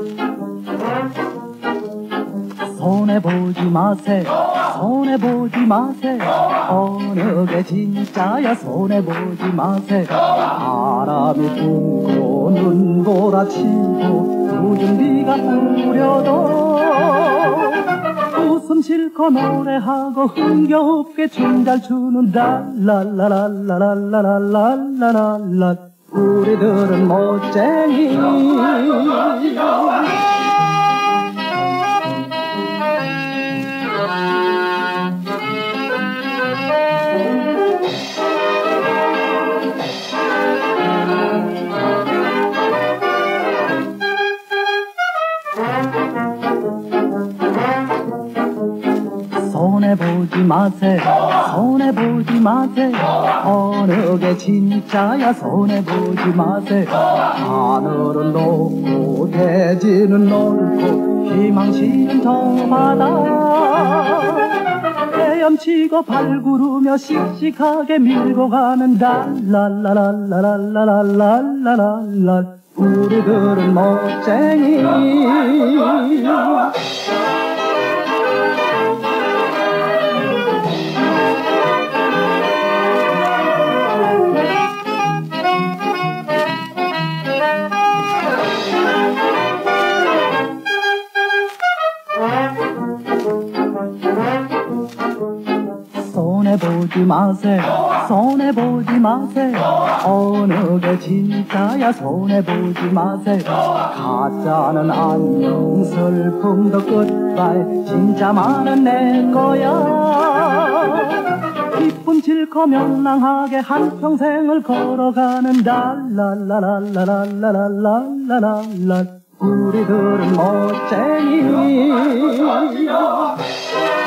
손해보지 마세, 손해보지 마세. 어느 게 진짜야 손해보지 마세. 바람이 불고 눈보라치고 궂은비가 뿌려도 웃음 실컷 노래하고 흥겨웁게 춤 잘 추는 랄랄랄랄랄랄랄랄랄랄 우리들은 멋쟁이. 손해보지 마세, 손해보지 마세. 어느 게 진짜야 손해보지 마세. 하늘은 높고 대지는 넓고 희망시는 저 바다. 헤엄치고 발구르며 씩씩하게 밀고 가는 랄랄랄랄랄랄랄랄랄 우리들은 멋쟁이. 손해보지 마세, 손해보지 마세. 어느 게 진짜야 손해보지 마세. 가짜는 안녕 슬픔도 끝발 진짜만은 내 거야. 기쁨 실컷 명랑하게 한평생을 걸어가는 랄랄랄랄랄랄랄랄 우리들은 멋쟁이.